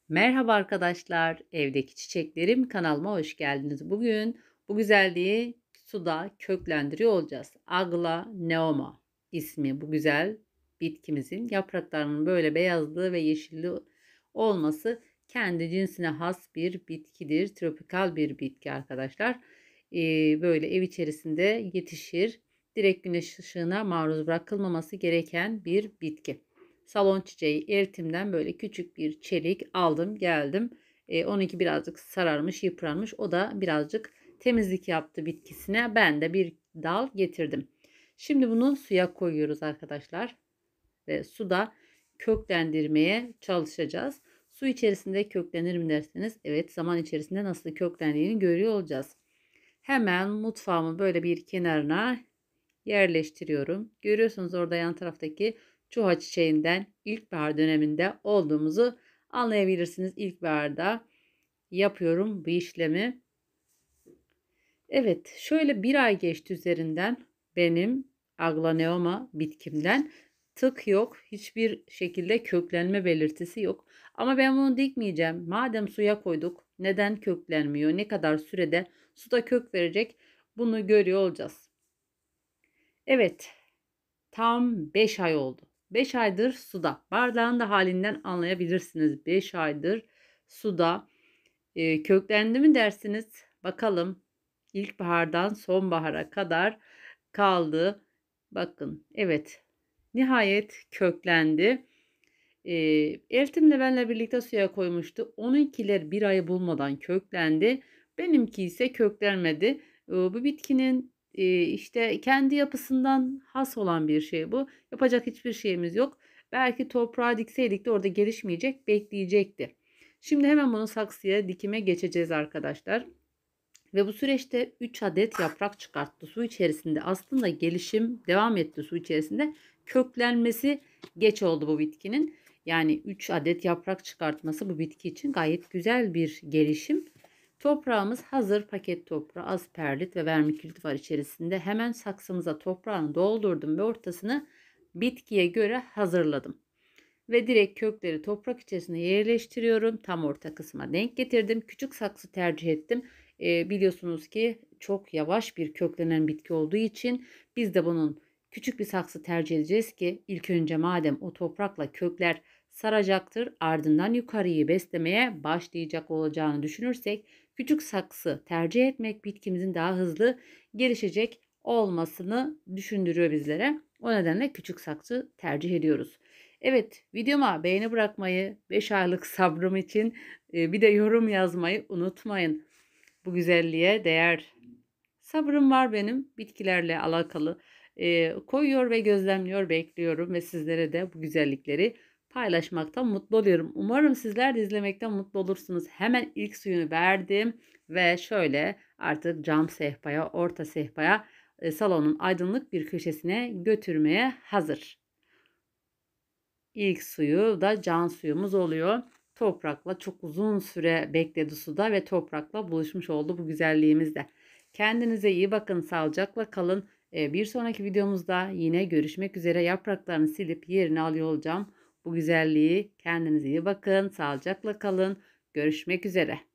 Merhaba arkadaşlar, evdeki çiçeklerim kanalıma hoş geldiniz. Bugün bu güzelliği suda köklendiriyor olacağız. Aglaonema ismi bu güzel bitkimizin yapraklarının böyle beyazlığı ve yeşilli olması kendi cinsine has bir bitkidir. Tropikal bir bitki arkadaşlar. Böyle ev içerisinde yetişir. Direkt güneş ışığına maruz bırakılmaması gereken bir bitki. Salon çiçeği eritimden böyle küçük bir çelik aldım geldim. Onunki birazcık sararmış yıpranmış. O da birazcık temizlik yaptı bitkisine. Ben de bir dal getirdim. Şimdi bunu suya koyuyoruz arkadaşlar. Ve suda köklendirmeye çalışacağız. Su içerisinde köklenir mi derseniz evet, zaman içerisinde nasıl köklendiğini görüyor olacağız. Hemen mutfağımın böyle bir kenarına yerleştiriyorum. Görüyorsunuz orada yan taraftaki çuha çiçeğinden ilkbahar döneminde olduğumuzu anlayabilirsiniz. İlkbaharda yapıyorum bu işlemi. Evet, şöyle bir ay geçti üzerinden benim aglaonema bitkimden. Tık yok. Hiçbir şekilde köklenme belirtisi yok. Ama ben bunu dikmeyeceğim. Madem suya koyduk, neden köklenmiyor? Ne kadar sürede suda kök verecek? Bunu görüyor olacağız. Evet, tam 5 ay oldu. 5 aydır suda. Bardağın da halinden anlayabilirsiniz. 5 aydır suda. Köklendi mi dersiniz? Bakalım. İlkbahardan sonbahara kadar kaldı. Bakın, evet. Nihayet köklendi. Eltimle benle birlikte suya koymuştu. Onunkiler bir ayı bulmadan köklendi. Benimki ise köklenmedi. Bu bitkinin işte kendi yapısından has olan bir şey bu. Yapacak hiçbir şeyimiz yok. Belki toprağa dikseydik de orada gelişmeyecek, bekleyecekti. Şimdi hemen bunu saksıya dikime geçeceğiz arkadaşlar. Ve bu süreçte 3 adet yaprak çıkarttı su içerisinde. Aslında gelişim devam etti su içerisinde. Köklenmesi geç oldu bu bitkinin. Yani 3 adet yaprak çıkartması bu bitki için gayet güzel bir gelişim. Toprağımız hazır, paket toprağı, az perlit ve vermikülit var içerisinde. Hemen saksımıza toprağını doldurdum ve ortasını bitkiye göre hazırladım. Ve direkt kökleri toprak içerisine yerleştiriyorum. Tam orta kısma denk getirdim. Küçük saksı tercih ettim. Biliyorsunuz ki çok yavaş bir köklenen bitki olduğu için biz de bunun küçük bir saksı tercih edeceğiz ki ilk önce madem o toprakla kökler saracaktır, ardından yukarıyı beslemeye başlayacak olacağını düşünürsek küçük saksı tercih etmek bitkimizin daha hızlı gelişecek olmasını düşündürüyor bizlere. O nedenle küçük saksı tercih ediyoruz. Evet, videoma beğeni bırakmayı, 5 aylık sabrım için bir de yorum yazmayı unutmayın. Bu güzelliğe değer. Sabrım var benim bitkilerle alakalı. Koyuyor ve gözlemliyor, bekliyorum ve sizlere de bu güzellikleri paylaşmaktan mutlu oluyorum. Umarım sizler de izlemekten mutlu olursunuz. Hemen ilk suyunu verdim ve şöyle artık cam sehpaya, orta sehpaya, salonun aydınlık bir köşesine götürmeye hazır. İlk suyu da can suyumuz oluyor. Toprakla çok uzun süre bekledi suda ve toprakla buluşmuş oldu bu güzelliğimizde. Kendinize iyi bakın, sağlıcakla kalın. Bir sonraki videomuzda yine görüşmek üzere. Yapraklarını silip yerine alıyor olacağım. Bu güzelliği kendinize iyi bakın, sağlıcakla kalın. Görüşmek üzere.